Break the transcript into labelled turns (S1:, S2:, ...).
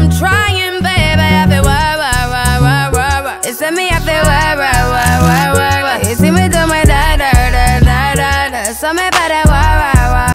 S1: I'm trying, baby. I feel wah, wah, wah, wah, wah, wah. It's me